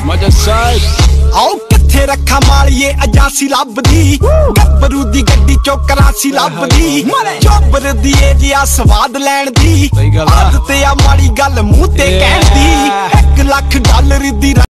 आओ किथे रखा मालिए अजासी लभदी गब्बरू दी गड्डी चो करासी लभदी चोबर दी जिया स्वाद लैण दी आदत आ माड़ी गल मूंह ते कहण दी $1 लाख दी